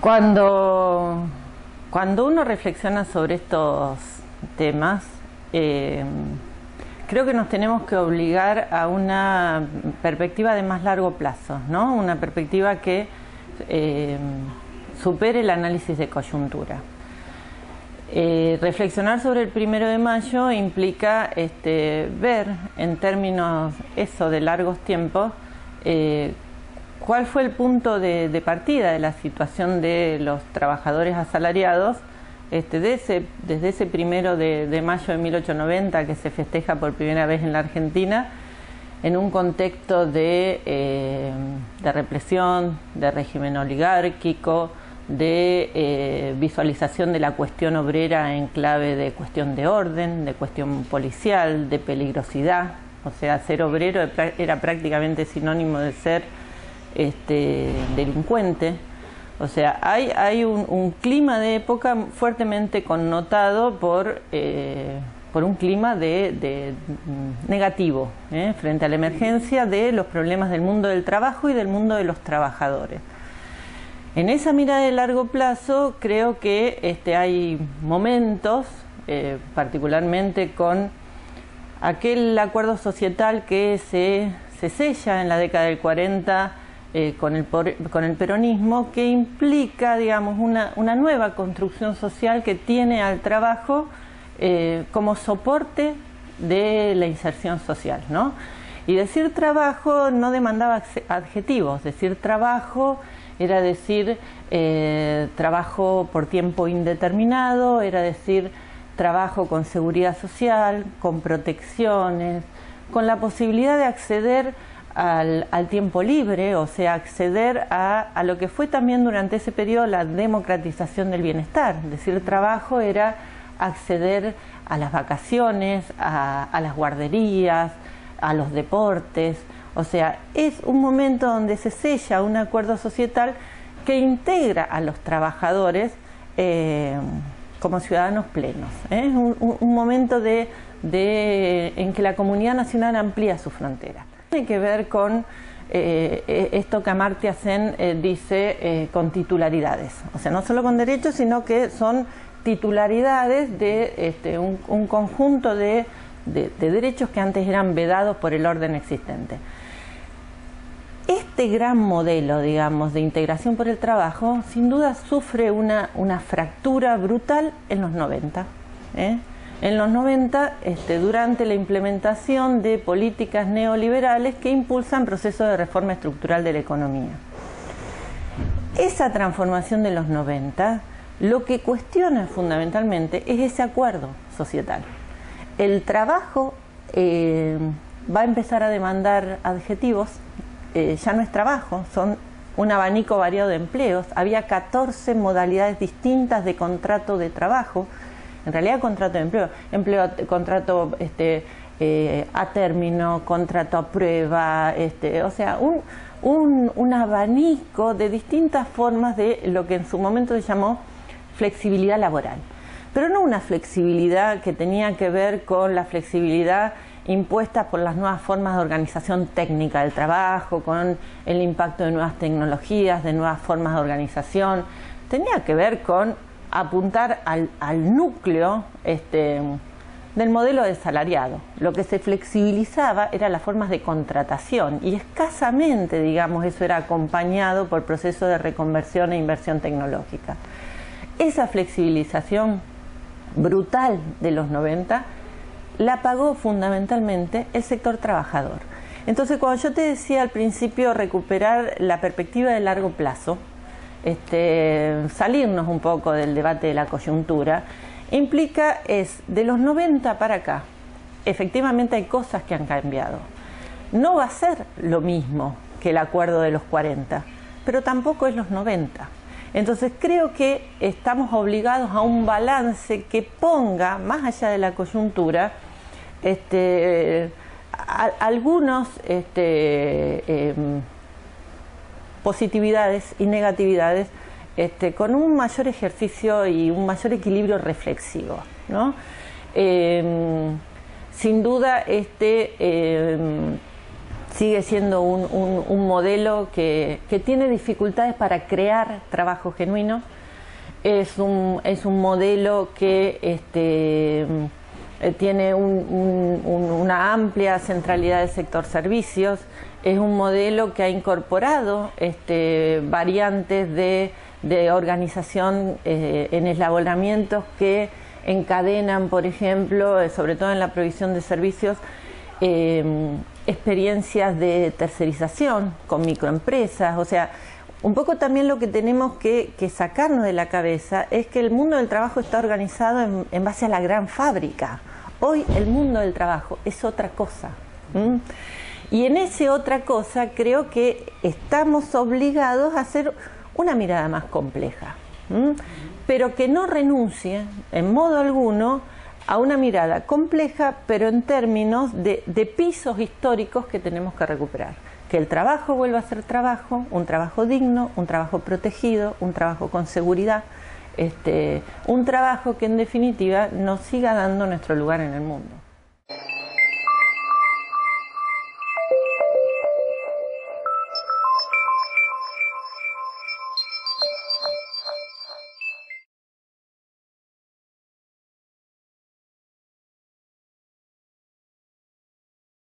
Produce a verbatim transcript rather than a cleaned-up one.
Cuando, cuando uno reflexiona sobre estos temas, eh, creo que nos tenemos que obligar a una perspectiva de más largo plazo, ¿no? Una perspectiva que eh, supere el análisis de coyuntura. Eh, reflexionar sobre el primero de mayo implica este, ver en términos eso de largos tiempos eh, cuál fue el punto de, de partida de la situación de los trabajadores asalariados este, de ese, desde ese primero de, de mayo de mil ochocientos noventa que se festeja por primera vez en la Argentina en un contexto de, eh, de represión, de régimen oligárquico, de eh, visualización de la cuestión obrera en clave de cuestión de orden, de cuestión policial, de peligrosidad. O sea, ser obrero era prácticamente sinónimo de ser este, delincuente. O sea, hay, hay un, un clima de época fuertemente connotado por, eh, por un clima de, de negativo ¿eh? frente a la emergencia de los problemas del mundo del trabajo y del mundo de los trabajadores. En esa mirada de largo plazo creo que este, hay momentos, eh, particularmente con aquel acuerdo societal que se, se sella en la década del cuarenta eh, con, el, con el peronismo, que implica, digamos, una, una nueva construcción social que tiene al trabajo eh, como soporte de la inserción social, ¿no? Y decir trabajo no demandaba adjetivos, decir trabajo era decir eh, trabajo por tiempo indeterminado, era decir trabajo con seguridad social, con protecciones, con la posibilidad de acceder al, al tiempo libre, o sea, acceder a, a lo que fue también durante ese periodo la democratización del bienestar. Decir trabajo era acceder a las vacaciones, a, a las guarderías, a los deportes. O sea, es un momento donde se sella un acuerdo societal que integra a los trabajadores eh, como ciudadanos plenos. ¿eh? Es un, un momento de, de, en que la comunidad nacional amplía sus fronteras. Tiene que ver con eh, esto que Amartya Sen eh, dice eh, con titularidades. O sea, no solo con derechos, sino que son titularidades de este, un, un conjunto de, de, de derechos que antes eran vedados por el orden existente. Este gran modelo, digamos, de integración por el trabajo, sin duda sufre una, una fractura brutal en los noventa. ¿eh? En los noventa, este, durante la implementación de políticas neoliberales que impulsan procesos de reforma estructural de la economía. Esa transformación de los noventa, lo que cuestiona fundamentalmente es ese acuerdo societal. El trabajo eh, va a empezar a demandar adjetivos. Eh, ya no es trabajo, son un abanico variado de empleos. Había catorce modalidades distintas de contrato de trabajo, en realidad contrato de empleo, empleo contrato este, eh, a término, contrato a prueba, este, o sea, un, un, un abanico de distintas formas de lo que en su momento se llamó flexibilidad laboral. Pero no una flexibilidad que tenía que ver con la flexibilidad impuestas por las nuevas formas de organización técnica del trabajo, con el impacto de nuevas tecnologías, de nuevas formas de organización. Tenía que ver con apuntar al, al núcleo este, del modelo de salariado. Lo que se flexibilizaba eran las formas de contratación y escasamente, digamos, eso era acompañado por procesos de reconversión e inversión tecnológica. Esa flexibilización brutal de los noventa la pagó fundamentalmente el sector trabajador. Entonces, cuando yo te decía al principio recuperar la perspectiva de largo plazo, este, salirnos un poco del debate de la coyuntura, implica es, de los noventa para acá, efectivamente hay cosas que han cambiado. No va a ser lo mismo que el acuerdo de los cuarenta, pero tampoco es los noventa. Entonces creo que estamos obligados a un balance que ponga, más allá de la coyuntura, este, a, algunos este, eh, positividades y negatividades este, con un mayor ejercicio y un mayor equilibrio reflexivo, ¿no? Eh, sin duda este, eh, sigue siendo un, un, un modelo que, que tiene dificultades para crear trabajo genuino. Es un, es un modelo que este, tiene un, un, una amplia centralidad del sector servicios. Es un modelo que ha incorporado este, variantes de, de organización eh, en eslabonamientos que encadenan, por ejemplo, sobre todo en la provisión de servicios, eh, experiencias de tercerización con microempresas. O sea, un poco también lo que tenemos que, que sacarnos de la cabeza es que el mundo del trabajo está organizado en, en base a la gran fábrica. Hoy el mundo del trabajo es otra cosa. ¿Mm? Y en ese otra cosa creo que estamos obligados a hacer una mirada más compleja, ¿Mm? pero que no renuncie en modo alguno a una mirada compleja, pero en términos de, de pisos históricos que tenemos que recuperar. Que el trabajo vuelva a ser trabajo, un trabajo digno, un trabajo protegido, un trabajo con seguridad, este, un trabajo que en definitiva nos siga dando nuestro lugar en el mundo.